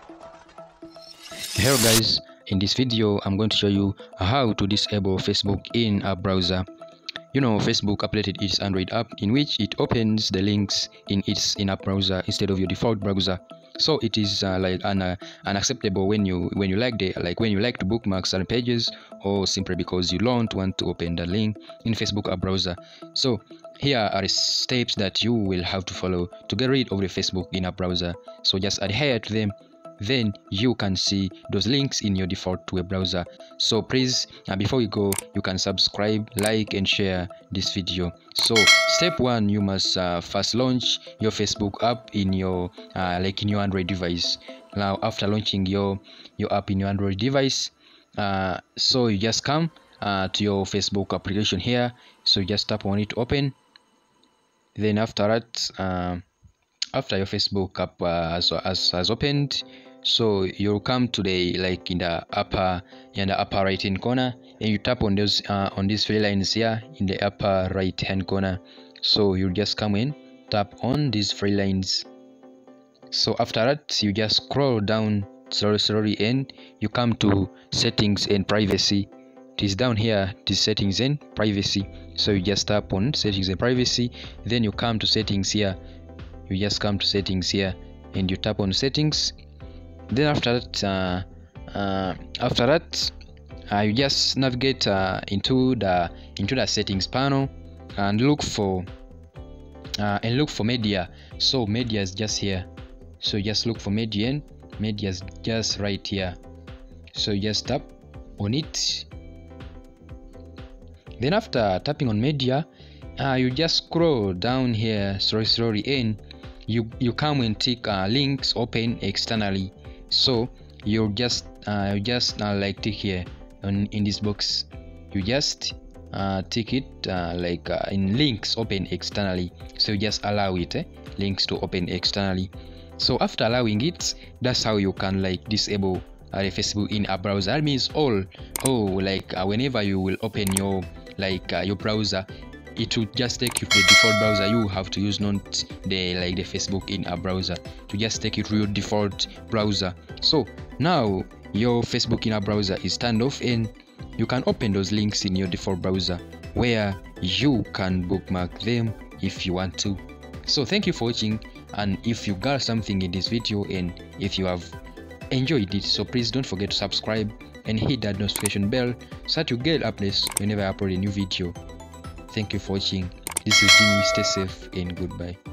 Hello guys, in this video I'm going to show you how to disable Facebook in a browser. You know, Facebook updated its Android app in which it opens the links in its in-app browser instead of your default browser. So it is unacceptable when you like to bookmark certain pages, or simply because you don't want to open the link in Facebook app browser. So here are the steps that you will have to follow to get rid of the Facebook in-app browser. So just adhere to them, then you can see those links in your default web browser. So please, before we go, you can subscribe, like and share this video. So step 1, you must first launch your Facebook app in your in your Android device. Now after launching your app in your Android device, so you just come to your Facebook application here. So you just tap on it to open. Then after that, after your Facebook app has opened, so you'll come to the in the upper right hand corner, and you tap on those on these three lines here in the upper right hand corner. So you just come in, tap on these three lines. So after that, you just scroll down slowly and you come to settings and privacy. It is down here, this settings and privacy. So you just tap on settings and privacy, then you come to settings here. You just come to settings here and you tap on settings. Then after that, you just navigate into the settings panel and look for media. So media is just here. So just look for media, and media is just right here. So you just tap on it. Then after tapping on media, you just scroll down here slowly and you come and tick links open externally. So you just tick here in this box. You just tick it in links open externally. So you just allow it links to open externally. So after allowing it, that's how you can disable the Facebook in a browser. That means whenever you will open your browser, it will just take you to the default browser. You have to use not the Facebook in a browser, to just take you to your default browser. So now your Facebook in a browser is turned off, and you can open those links in your default browser where you can bookmark them if you want to. So thank you for watching, and if you got something in this video and if you have enjoyed it, so please don't forget to subscribe and hit that notification bell so that you get updates whenever I upload a new video. Thank you for watching. This is Jimmy. Stay safe and goodbye.